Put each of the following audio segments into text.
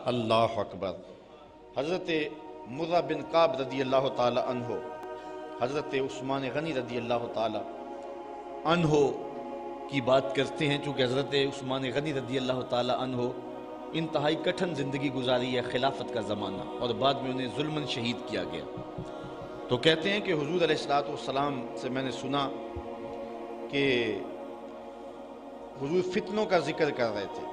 اللہ اکبر۔ حضرت مرہ بن کعب رضی اللہ تعالی عنہ، حضرت عثمان غنی رضی اللہ تعالی عنہ کی بات کرتے ہیں، چونکہ حضرت عثمان غنی رضی اللہ تعالی عنہ انتہائی کٹھن زندگی گزاری ہے، خلافت کا زمانہ، اور بعد میں انہیں ظلماً شہید کیا گیا۔ تو کہتے ہیں کہ حضور علیہ السلام سے میں نے سنا کہ حضور فتنوں کا ذکر کر رہے تھے۔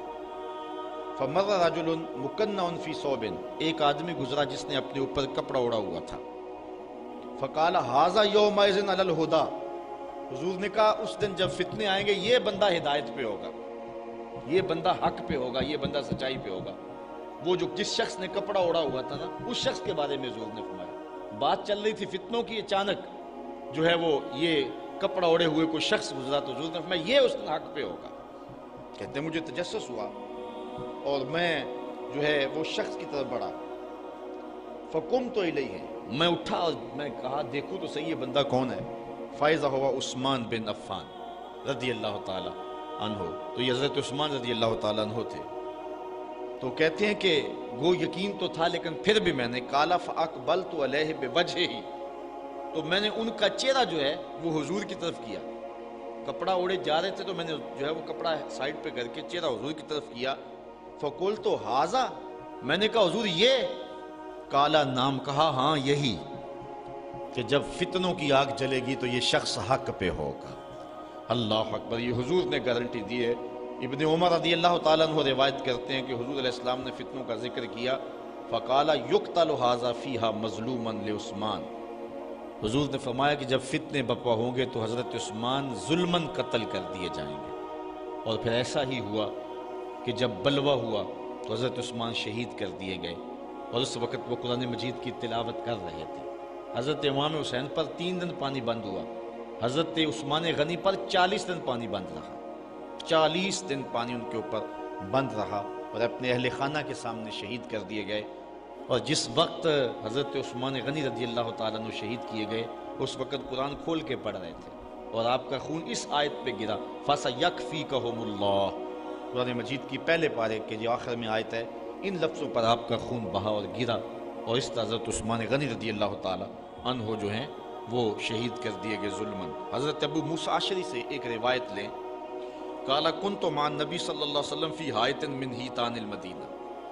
فمر رجل مکنع فی ثوب، ایک آدمی گزرا جس نے اپنے اوپر کپڑا اڑا ہوا تھا۔ فقال ھذا یومئذ علی الہدی، حضور نے کہا اس دن جب فتنے آئیں گے یہ بندہ ہدایت پہ ہوگا، یہ بندہ حق پہ ہوگا، یہ بندہ سچائی پہ ہوگا۔ وہ جو جس شخص نے کپڑا اڑا ہوا تھا نا، اس شخص کے بارے میں حضور نے فرمایا۔ بات چل رہی تھی فتنوں کی، اچانک جو ہے وہ یہ کپڑا اڑے ہوئے کوئی شخص گزرا، تو حضور نے فرمایا یہ اس دن حق پہ ہوگا۔ کہتے ہیں مجھے تجسس ہوا اور میں جو ہے وہ شخص کی طرف بڑھا۔ فقمت الیہ، میں اٹھا اور میں کہا دیکھوں تو صحیح یہ بندہ کون ہے۔ فاذا ہوا عثمان بن عفان رضی اللہ تعالی عنہ، تو یہ حضرت عثمان رضی اللہ تعالی عنہ تھے۔ تو کہتے ہیں کہ وہ یقین تو تھا لیکن پھر بھی میں نے قال فاقبلت علیہ بوجہہ، تو میں نے ان کا چہرہ جو ہے وہ حضور کی طرف کیا۔ کپڑا اوڑے جا رہے تھے تو میں نے جو ہے وہ کپڑا سائڈ پہ کر کے چہرہ حضور کی طرف کیا۔ فقلت ھذا، میں نے کہا حضور یہ؟ قال نام، کہا ہاں یہی، کہ جب فتنوں کی آگ جلے گی تو یہ شخص حق پہ ہوگا۔ اللہ اکبر، یہ حضور نے گارنٹی دی ہے۔ ابن عمر رضی اللہ تعالیٰ عنہ روایت کرتے ہیں کہ حضور علیہ السلام نے فتنوں کا ذکر کیا۔ فقال یقتل ھذا فیہا مظلوما لعثمان، حضور نے فرمایا کہ جب فتنے بپا ہوں گے تو حضرت عثمان ظلماً قتل کر دیے جائیں گے۔ اور پھر ایسا ہی ہوا کہ جب بلوہ ہوا تو حضرت عثمان شہید کر دیے گئے، اور اس وقت وہ قرآن مجید کی تلاوت کر رہے تھے۔ حضرت امام حسین پر 3 دن پانی بند ہوا، حضرت عثمان غنی پر 40 دن پانی بند رہا، 40 دن پانی ان کے اوپر بند رہا، اور اپنے اہل خانہ کے سامنے شہید کر دیے گئے۔ اور جس وقت حضرت عثمان غنی رضی اللہ تعالیٰ عنہ شہید کیے گئے، اس وقت قرآن کھول کے پڑھ رہے تھے، اور آپ کا خون اس آیت پہ گرا، فَسَيَكْفِيكَهُمُ اللَّهُ، قرآن مجید کی پہلے پارے کے جو آخر میں آیت ہے، ان لفظوں پر آپ کا خون بہا اور گرا، اور اس طرح حضرت عثمان غنی رضی اللہ تعالیٰ عنہ جو ہیں وہ شہید کر دیے گئے ظلماً۔ حضرت ابو موسیٰ اشعری سے ایک روایت لیں، قال كنت مع النبی صلی اللہ علیہ وسلم فی حائط من حیطان المدینہ،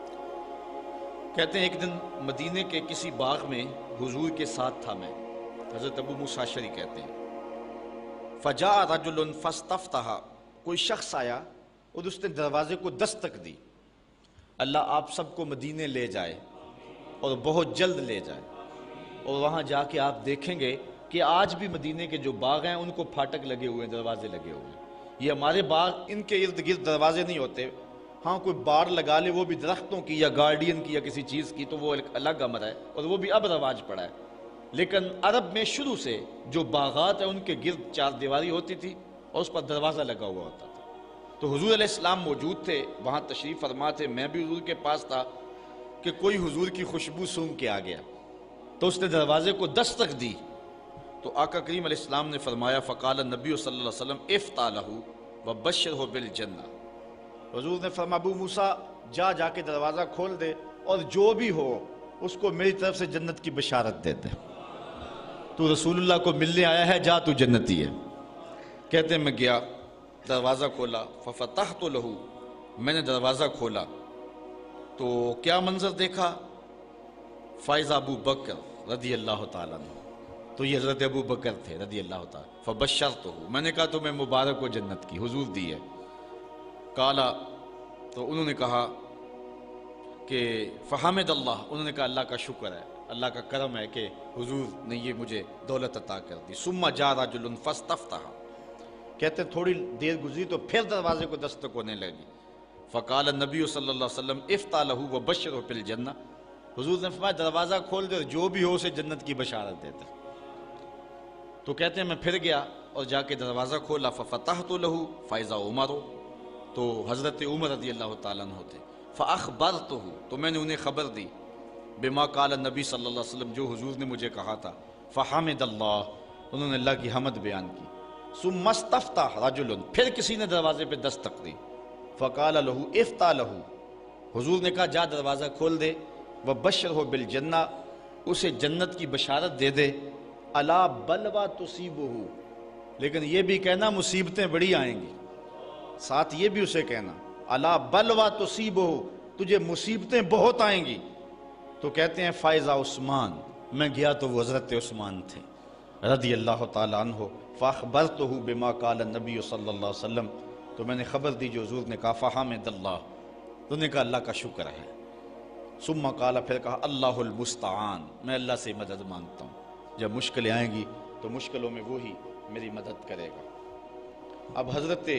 کہتے ہیں ایک دن مدینے کے کسی باغ میں حضور کے ساتھ تھا میں، حضرت ابو موسیٰ اشعری کہتے ہیں۔ فجاء رجل فاستفتح، کوئی شخص آیا اور اس نے دروازے کو دستک دی۔ اللہ آپ سب کو مدینے لے جائے اور بہت جلد لے جائے، اور وہاں جا کے آپ دیکھیں گے کہ آج بھی مدینے کے جو باغ ہیں ان کو پھاٹک لگے ہوئے ہیں، دروازے لگے ہوئے ہیں۔ یہ ہمارے باغ، ان کے ارد گرد دروازے نہیں ہوتے، ہاں کوئی بار لگا لے وہ بھی درختوں کی یا گارڈین کی یا کسی چیز کی تو وہ ایک الگ امر ہے، اور وہ بھی اب رواج پڑا ہے۔ لیکن عرب میں شروع سے جو باغات ہیں ان کے گرد 4 دیواری ہوتی تھی اور اس پر دروازہ لگا ہوا ہوتا تھا۔ تو حضور علیہ السلام موجود تھے، وہاں تشریف فرما تھے، میں بھی حضور کے پاس تھا، کہ کوئی حضور کی خوشبو سونگھ کے آ گیا، تو اس نے دروازے کو دستک دی، تو آقا کریم علیہ السلام نے فرمایا، فقال النبی صلی اللہ علیہ وسلم افتح لہ وبشرہ بالجنہ، حضور نے فرمایا ابو موسیٰ جا کے دروازہ کھول دے اور جو بھی ہو اس کو میری طرف سے جنت کی بشارت دے دے، تو رسول اللہ کو ملنے آیا ہے، جا تو جنتی ہے۔ کہتے ہیں میں گیا، دروازہ کھولا، ففتحت لہ، میں نے دروازہ کھولا تو کیا منظر دیکھا، فائزہ ابو بکر رضی اللہ تعالیٰ عنہ، تو یہ حضرت ابو بکر تھے رضی اللہ تعالیٰ، فبشرتہ، میں نے کہا تمہیں مبارک ہو جنت کی، حضور دی ہے۔ کالا، تو انہوں نے کہا کہ فحمد اللہ، انہوں نے کہا اللہ کا شکر ہے، اللہ کا کرم ہے کہ حضور نے یہ مجھے دولت عطا کر دی۔ ثم جاء رجل فاستفتح، کہتے تھوڑی دیر گزری تو پھر دروازے کو دستک ہونے لگی۔ فقال النبی صلی اللہ علیہ وسلم افتح لہ وبشرہ بالجنہ، حضور نے فرمایا دروازہ کھول دے، جو بھی ہو اسے جنت کی بشارت دیتے۔ تو کہتے ہیں میں پھر گیا اور جا کے دروازہ کھولا، ففتحت لہ فاذا عمر، تو حضرت عمر رضی اللہ تعالیٰ عنہ تھے۔ فاخبرتہ، تو میں نے انہیں خبر دی، بما قال النبی صلی اللہ علیہ وسلم، جو حضور نے مجھے کہا تھا۔ فحمد اللہ، انہوں نے اللہ کی حمد بیان کی۔ ثم استفتح رجل، پھر کسی نے دروازے پہ دستک دی، فقال لہ افتح لہ، حضور نے کہا جا دروازہ کھول دے، وبشرہ بالجنہ، اسے جنت کی بشارت دے دے، الا بلوا تصیبہ، لیکن یہ بھی کہنا مصیبتیں بڑی آئیں گی، ساتھ یہ بھی اسے کہنا الا بلوا تصیبہ، تجھے مصیبتیں بہت آئیں گی۔ تو کہتے ہیں فائزہ عثمان، میں گیا تو وہ حضرت عثمان تھے رضی اللہ تعالیٰ عنہ، فاخبرتہ بما قال النبی صلی اللہ علیہ وسلم، تو میں نے خبر دی جو حضور نے کہا، فحمد اللہ، تو نے کہا اللہ کا شکر ہے، ثم قال، پھر کہا اللہ المستعان، میں اللہ سے مدد مانگتا ہوں، جب مشکلیں آئیں گی تو مشکلوں میں وہی میری مدد کرے گا۔ اب حضرت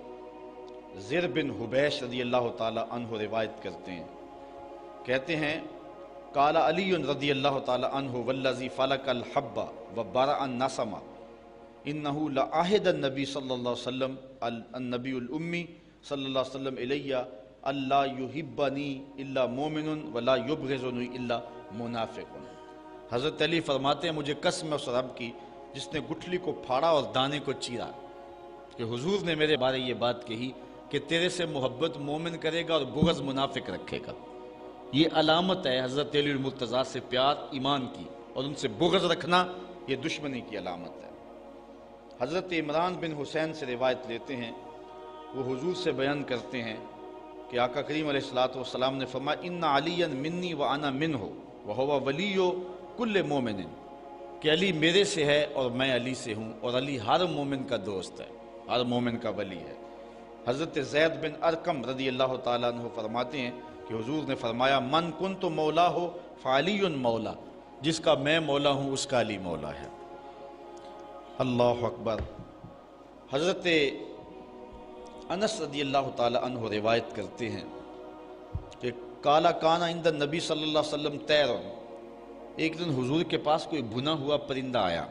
زر بن حبیش رضی اللہ تعالیٰ عنہ روایت کرتے ہیں، کہتے ہیں قال علی رضی اللہ تعالیٰ عنہ والذی فلق الحب وبرأ النسم انہ لعہد النبی صلی اللہ علیہ وسلم النبی الامی صلی اللہ علیہ وسلم الی اللہ یحبنی الا مومن ولا یبغضنی الا منافق۔ حضرت علی فرماتے ہیں مجھے قسم ہے اس رب کی جس نے گٹھلی کو پھاڑا اور دانے کو چیرا، کہ حضور نے میرے بارے یہ بات کہی کہ تیرے سے محبت مومن کرے گا اور بغض منافق رکھے گا۔ یہ علامت ہے حضرت علی المرتضیٰ سے پیار ایمان کی، اور ان سے بغض رکھنا یہ دشمنی کی علامت ہے۔ حضرت عمران بن حسین سے روایت لیتے ہیں، وہ حضور سے بیان کرتے ہیں کہ آقا کریم علیہ السلام نے فرمایا ان علی منی وانا منہ وہو ولی کل مومن، کہ علی میرے سے ہے اور میں علی سے ہوں، اور علی ہر مومن کا دوست ہے، ہر مومن کا ولی ہے۔ حضرت زید بن ارقم رضی اللہ تعالیٰ عنہ فرماتے ہیں کہ حضور نے فرمایا من کنت مولا ہو فعلی مولا، جس کا میں مولا ہوں اس کا علی مولا ہے۔ اللہ اکبر۔ حضرت انس رضی اللہ تعالیٰ عنہ روایت کرتے ہیں کہ کالا کانا عند النبی صلی اللہ علیہ وسلم طیر، ایک دن حضور کے پاس کوئی بھنا ہوا پرندہ آیا،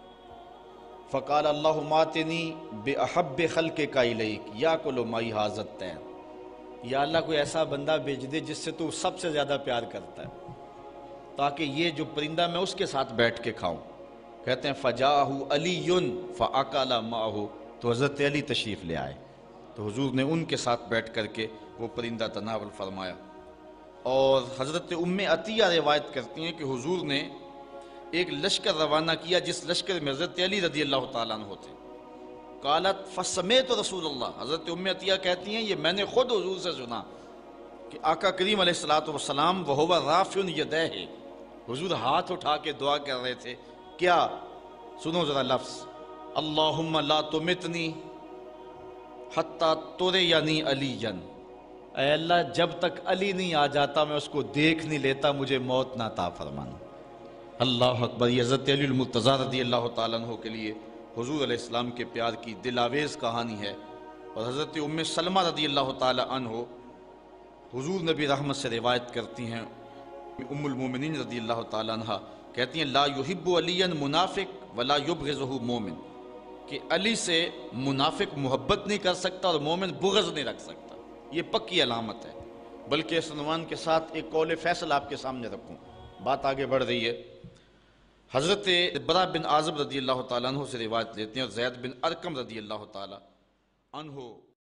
فقال اللہم آتنی بأحب خلقک الیک یاکل مائی ھذا الطیر، یا اللہ کوئی ایسا بندہ بھیج دے جس سے تو سب سے زیادہ پیار کرتا ہے، تاکہ یہ جو پرندہ میں اس کے ساتھ بیٹھ کے کھاؤں۔ کہتے ہیں فجاءہ علی فاکل معہ، تو حضرت علی تشریف لے آئے، تو حضور نے ان کے ساتھ بیٹھ کر کے وہ پرندہ تناول فرمایا۔ اور حضرت ام عطیہ روایت کرتی ہیں کہ حضور نے ایک لشکر روانہ کیا جس لشکر میں حضرت علی رضی اللہ تعالیٰ عنہ تھے۔ قالت فسمیت رسول اللہ، حضرت ام عطیہ کہتی ہیں یہ میں نے خود حضور سے سنا کہ آقا کریم علیہ السلام وہو رافع یدیہ، حضور ہاتھ اٹھا کے دعا کر رہے تھے، کیا؟ سنو ذرا لفظ، اللہم لا تمتنی حتی ترینی علی، اے اللہ جب تک علی نہیں آ جاتا میں اس کو دیکھ نہیں لیتا، مجھے موت نہ عطا فرمانا۔ اللہ اکبر۔ یہ حضرت علی المرتضیٰ رضی اللہ تعالیٰ عنہ کے لیے حضور علیہ السلام کے پیار کی دل آویز کہانی ہے۔ اور حضرت ام سلمہ رضی اللہ تعالیٰ عنہ حضور نبی رحمت سے روایت کرتی ہیں، ام المومنین رضی اللہ تعالیٰ عنہ کہتی ہیں لا یحب علی منافق ولا یبغضہ مومن، کہ علی سے منافق محبت نہیں کر سکتا اور مومن بغض نہیں رکھ سکتا، یہ پکی علامت ہے۔ بلکہ اس عنوان کے ساتھ ایک قول فیصل آپ کے سامنے رکھوں، بات آگے بڑھ رہی ہے۔ حضرت برا بن عازب رضی اللہ تعالیٰ عنہ سے روایت لیتے ہیں، اور زید بن ارقم رضی اللہ تعالیٰ عنہ